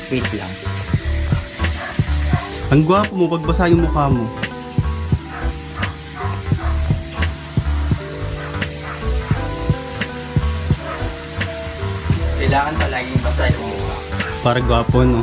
Wait lang. Ang gwapo mo, pagbasa yung mukha mo. Kailangan palaging basa yung mukha. Para gwapo, no?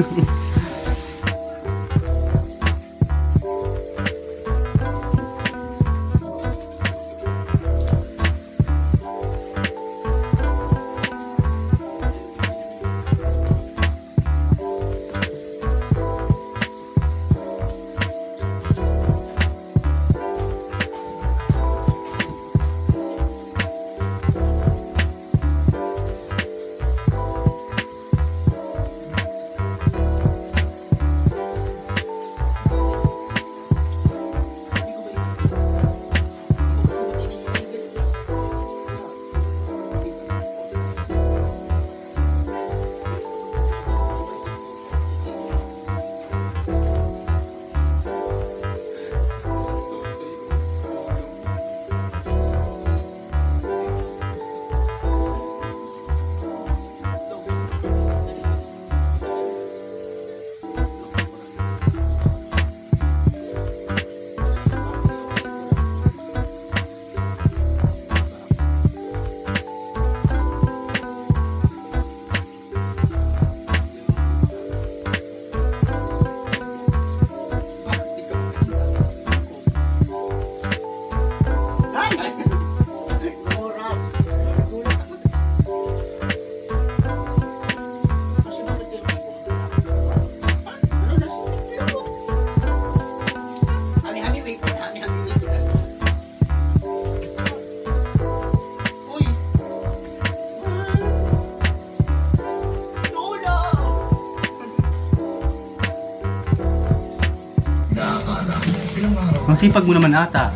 Ang sipag mo naman ata.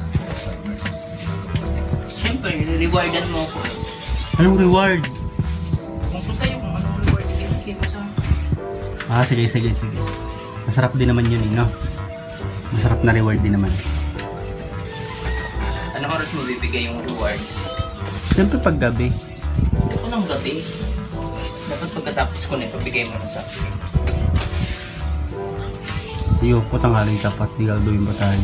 Siyempre, rewardan mo ako. Anong reward? Kung ko sa'yo, kung anong reward ibigay mo sa akin. Sige. Masarap din naman yun no? Masarap na reward din naman. Anong oras mo bibigay yung reward? Siyempre pag gabi. Hindi ko ng gabi. Dapat pagkatapos ko nito, bigay mo na sa akin. Iyo, putang halay tapas, di gagawin ba tayo?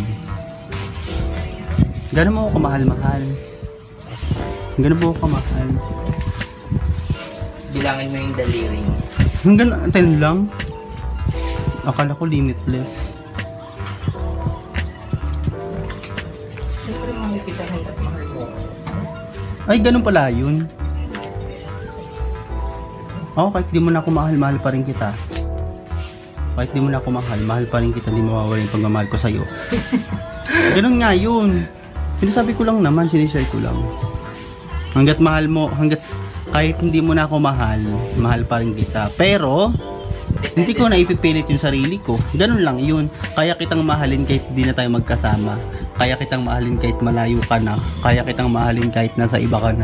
Gano'n mo ako kamahal-mahal? Gano'n mo ako kamahal? Bilangin mo yung daliri mo. Hanggang 10 lang? Akala ko limitless. Siyempre makikita hanggat mahal mo. Ay, ganun pala yun. Oo, kahit di mo na ako mahal pa rin kita. Kahit di mo na ako mahal pa rin kita, di mawawala yung pagmamahal ko sa'yo. Ganun nga yun. Sinasabi ko lang naman, sinishare ko lang. Hanggat mahal mo, kahit hindi mo na ako mahal pa rin kita. Pero, hindi ko na ipipilit yung sarili ko. Ganun lang yun. Kaya kitang mahalin kahit di na tayo magkasama. Kaya kitang mahalin kahit malayo ka na. Kaya kitang mahalin kahit nasa iba ka na.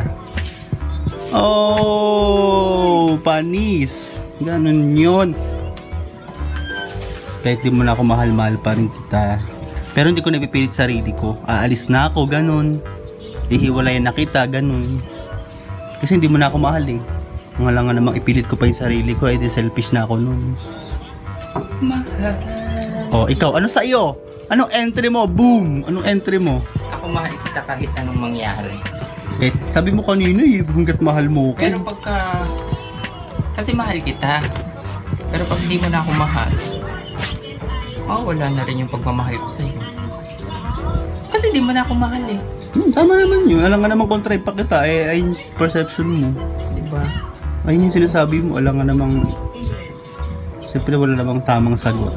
Oh, panis. Ganun yun. Kahit di mo na ako mahal pa rin kita. Pero hindi ko napipilit sarili ko. Aalis na ako, ganun. Ihiwalayan na kita, ganun. Kasi hindi mo na ako mahal eh. Ang nga namang ipilit ko pa yung sarili ko, di selfish na ako nun. Mahal. Oh, ikaw, ano sa iyo? Anong entry mo? Boom! Anong entry mo? Ako mahal kita kahit anong mangyari. Eh, sabi mo kanina eh, hanggat mahal mo ko. Pero pagka... Kasi mahal kita. Pero pag hindi mo na ako mahal, wala na rin yung pagmamahal ko sa'yo. Kasi di mo na ako mahal eh. Tama naman yun. Alam nga naman kontra pa kita. Ayun yung perception mo. Diba? Ayun yung sinasabi mo. Alam nga namang... Siyempre wala namang tamang sagot.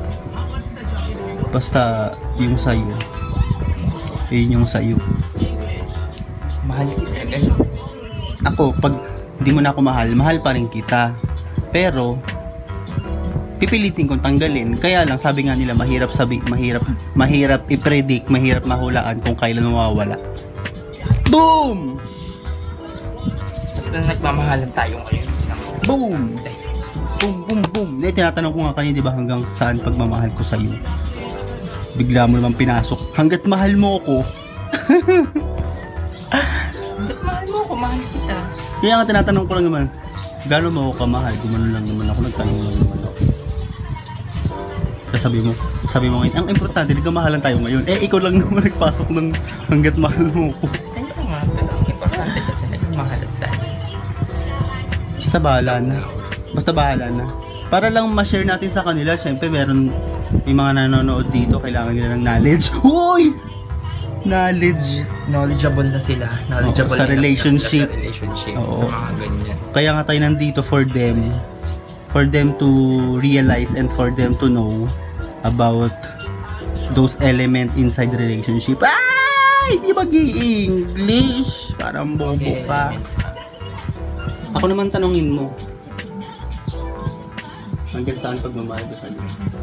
Basta yung sa'yo. Ayun yung sa'yo. Mahal kita, ganun. Ako, pag di mo na ako mahal pa rin kita. Pero... pipilitin kong tanggalin. Kaya lang sabi nga nila mahirap i-predict, mahirap mahulaan kung kailan mawawala. Boom! Basta nagmamahalan tayo ngayon. Boom! Boom! Tinatanong ko nga kanina, di ba, hanggang saan pagmamahal ko sa'yo? Bigla mo naman pinasok. Hanggat mahal mo ko. Hanggat mahal mo ako, mahal kita. Kaya nga tinatanong ko lang naman, gano'n mo ako kamahal? Gumano lang naman ako, nagtanong lang naman ako. Tapos sabi mo ngayon, ang importante, nagkamahalan tayo ngayon. Eh, ikaw lang naman nagpasok ng hanggat mahal mo ko. Siyempre nga, pero ang importante kasi nagmamahalan tayo. Basta bahala na. Basta bahala na. Para lang ma-share natin sa kanila, syempre may mga nanonood dito, kailangan nila ng knowledge. Uy! Knowledge. Knowledgeable na sila. Knowledgeable Oo, sa na relationship. sila sa relationship. Oo. Sa mga ganyan. Kaya nga tayo nandito for them. For them to realize and for them to know about those elements inside the relationship. Ay! Hindi mag-i-English. Parang bobo ka. Ako naman tanongin mo. Hanggang saan pagmamahal ko sa'yo?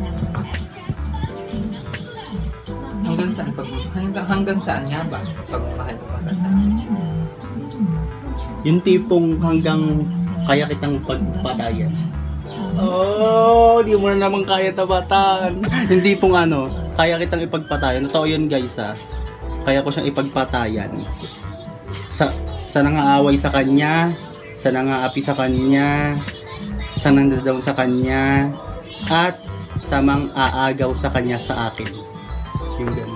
Hanggang saan nga ba? Pagmamahal ko para sa akin. Yung tipong hanggang kaya kitang pagpatayan. Oh, di mo na naman kaya tabatan. Hindi pong kaya kitang ipagpatayan. Totoo yun guys Kaya ko siyang ipagpatayan. Sa nangaaway sa kanya, sa nangaapi sa kanya, sa nandadown sa kanya, at sa mang-aagaw sa kanya sa akin. Yung ganun.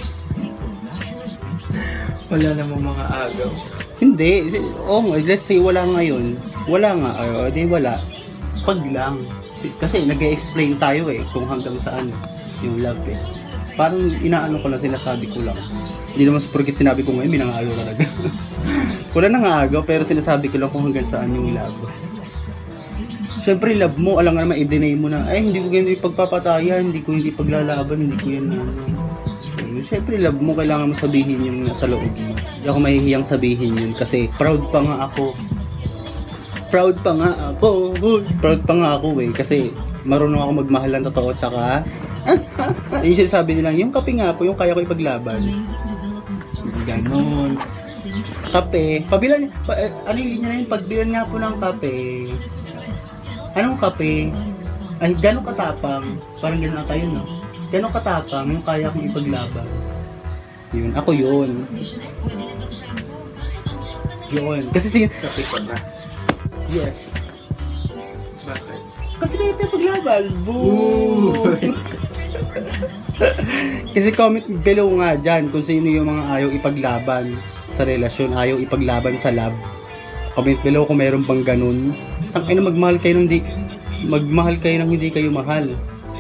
Wala namang mga agaw. Hindi. Let's say wala ngayon. Wala nga. Di wala. Pag lang. Kasi nag-explain tayo kung hanggang saan yung love Parang inaano ko lang, sinasabi ko lang. Hindi naman sa porket sinabi ko ngayon, minangaagaw talaga. Wala nang aagaw, pero sinasabi ko lang kung hanggang saan yung love. Siyempre, love mo, alam nga naman, i-deny mo na, hindi ko ganito ipagpapatayan, hindi ko hindi paglalaban, hindi ko yan Siyempre, love mo, kailangan mo sabihin yung nasa loob mo. Hindi ako mahihiyang sabihin yun kasi proud pa nga ako. Proud pa nga ako kasi marunong ako magmahal ng totoo tsaka yung sinasabi nilang, yung kape nga po, yung kaya ko ipaglaban. Ganon. Kape, pabilan, ano yung linya na yun? Pagbilan nga po ng kape. Anong kape? Ay, gano'ng katapang? Parang gano'n ata yun, no? Gano'ng katapang yung kaya kong ipaglaban? Yun, ako yun. Yun. Kasi Kape ko na. yes. Bakit? Kasi kaya tayo paglaban. Boo! Kasi comment below nga dyan kung sino yung mga ayaw ipaglaban sa relasyon, ayaw ipaglaban sa love. Comment below kung meron bang ganun. Tangina, magmahal kayo ng hindi kayo mahal.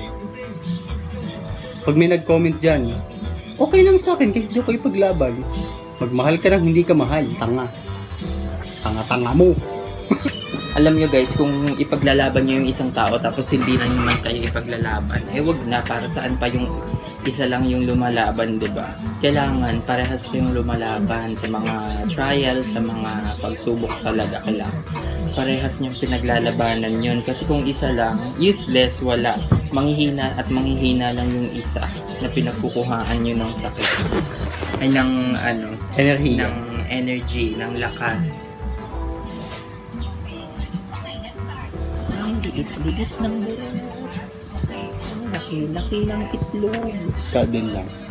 Pag may nag-comment dyan, okay lang sa akin, kahit hindi ko ipaglaban. Magmahal ka ng hindi ka mahal. Tanga mo. Alam nyo guys, kung ipaglalaban nyo yung isang tao tapos hindi na naman kayo ipaglalaban, wag na, para saan pa yung isa lang yung lumalaban, diba? Kailangan parehas kayong lumalaban sa mga trials, sa mga pagsubok talaga. Kailangan parehas nyong pinaglalabanan yun. Kasi kung isa lang, useless, wala. Manghihina at manghihina lang yung isa na pinagkukuhaan nyo ng sakit. Ay, ng Enerhiya. ng energy, ng lakas. Liit ng buwan. Laki ng itlog. Kadin lang.